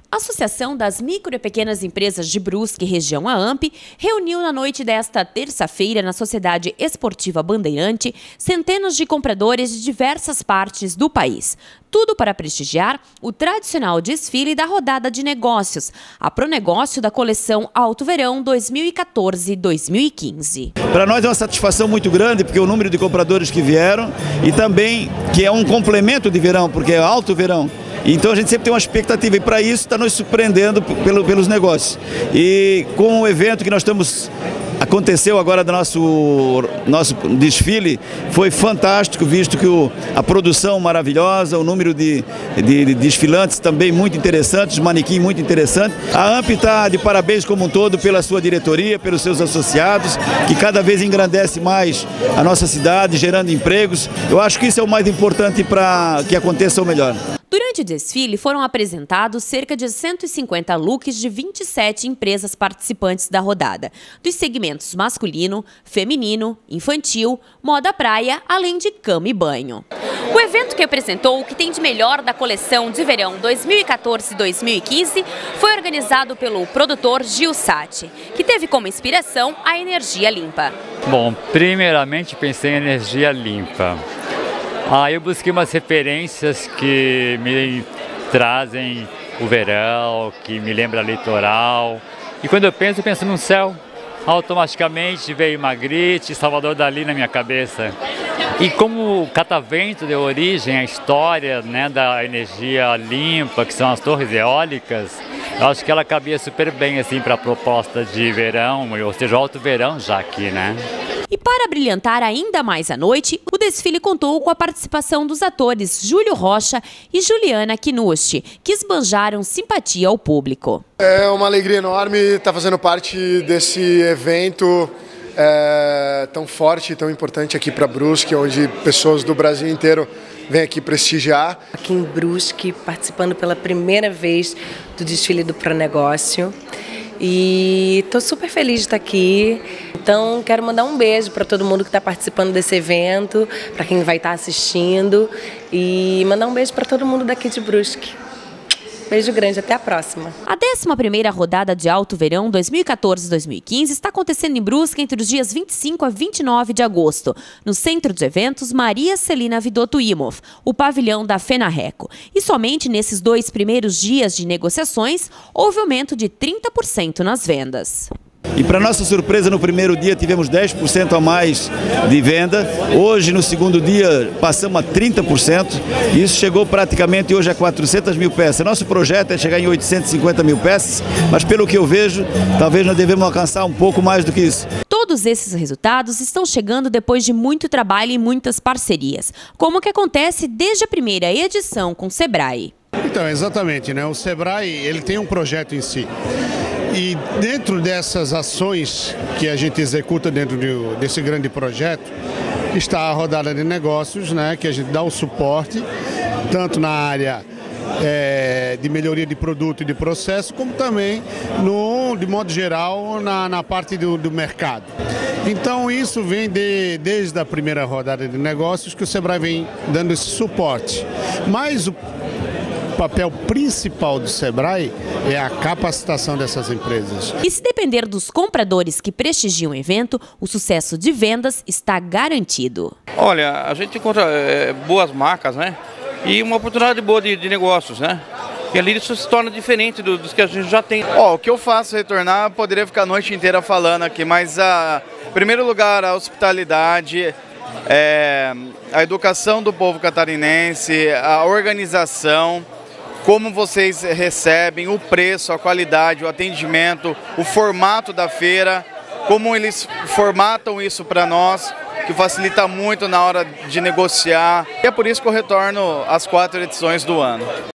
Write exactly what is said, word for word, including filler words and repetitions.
A Associação das Micro e Pequenas Empresas de Brusque, região A A M P, reuniu na noite desta terça-feira na Sociedade Esportiva Bandeirante centenas de compradores de diversas partes do país. Tudo para prestigiar o tradicional desfile da rodada de negócios, a Pronegócio da coleção Alto Verão dois mil e quatorze dois mil e quinze. Para nós é uma satisfação muito grande, porque o número de compradores que vieram e também que é um complemento de verão, porque é Alto Verão. Então a gente sempre tem uma expectativa e para isso está nos surpreendendo pelo, pelos negócios. E com o evento que nós estamos, aconteceu agora do nosso, nosso desfile, foi fantástico, visto que o, a produção maravilhosa, o número de, de, de desfilantes também muito interessantes, manequim muito interessante. A A A M P está de parabéns como um todo pela sua diretoria, pelos seus associados, que cada vez engrandece mais a nossa cidade, gerando empregos. Eu acho que isso é o mais importante para que aconteça o melhor. Durante o desfile foram apresentados cerca de cento e cinquenta looks de vinte e sete empresas participantes da rodada, dos segmentos masculino, feminino, infantil, moda praia, além de cama e banho. O evento que apresentou o que tem de melhor da coleção de verão dois mil e quatorze dois mil e quinze foi organizado pelo produtor Gil Sati, que teve como inspiração a energia limpa. Bom, primeiramente pensei em energia limpa. Ah, eu busquei umas referências que me trazem o verão, que me lembra litoral. E quando eu penso, eu penso no céu. Automaticamente veio Magritte, Salvador Dalí na minha cabeça. E como o catavento deu origem à história, né, da energia limpa, que são as torres eólicas, eu acho que ela cabia super bem assim, para a proposta de verão, ou seja, alto verão já aqui, né? E para brilhantar ainda mais a noite, o desfile contou com a participação dos atores Júlio Rocha e Juliana Kinushi, que esbanjaram simpatia ao público. É uma alegria enorme estar fazendo parte desse evento é, tão forte e tão importante aqui para Brusque, onde pessoas do Brasil inteiro vêm aqui prestigiar. Aqui em Brusque, participando pela primeira vez do desfile do Pronegócio. E estou super feliz de estar aqui, então quero mandar um beijo para todo mundo que está participando desse evento, para quem vai estar assistindo e mandar um beijo para todo mundo daqui de Brusque. Beijo grande, até a próxima. A décima primeira rodada de Alto Verão dois mil e quatorze dois mil e quinze está acontecendo em Brusque entre os dias vinte e cinco a vinte e nove de agosto, no Centro de Eventos Maria Celina Vidotto Imhoff, o pavilhão da Fenarreco. E somente nesses dois primeiros dias de negociações, houve aumento de trinta por cento nas vendas. E para nossa surpresa, no primeiro dia tivemos dez por cento a mais de venda. Hoje, no segundo dia, passamos a trinta por cento. Isso chegou praticamente hoje a quatrocentas mil peças. Nosso projeto é chegar em oitocentas e cinquenta mil peças, mas pelo que eu vejo, talvez nós devemos alcançar um pouco mais do que isso. Todos esses resultados estão chegando depois de muito trabalho e muitas parcerias, como o que acontece desde a primeira edição com o Sebrae. Então, exatamente, né? O Sebrae, ele tem um projeto em si. E dentro dessas ações que a gente executa dentro de, desse grande projeto, está a rodada de negócios, né, que a gente dá o suporte, tanto na área é, de melhoria de produto e de processo, como também, no, de modo geral, na, na parte do, do mercado. Então isso vem de, desde a primeira rodada de negócios que o Sebrae vem dando esse suporte. Mas o O papel principal do Sebrae é a capacitação dessas empresas. E se depender dos compradores que prestigiam o evento, o sucesso de vendas está garantido. Olha, a gente encontra é, boas marcas, né? E uma oportunidade boa de, de negócios, né? E ali isso se torna diferente do, dos que a gente já tem. Ó, o que eu faço retornar, poderia ficar a noite inteira falando aqui, mas a, em primeiro lugar a hospitalidade, é, a educação do povo catarinense, a organização, como vocês recebem, o preço, a qualidade, o atendimento, o formato da feira, como eles formatam isso para nós, que facilita muito na hora de negociar. E é por isso que eu retorno às quatro edições do ano.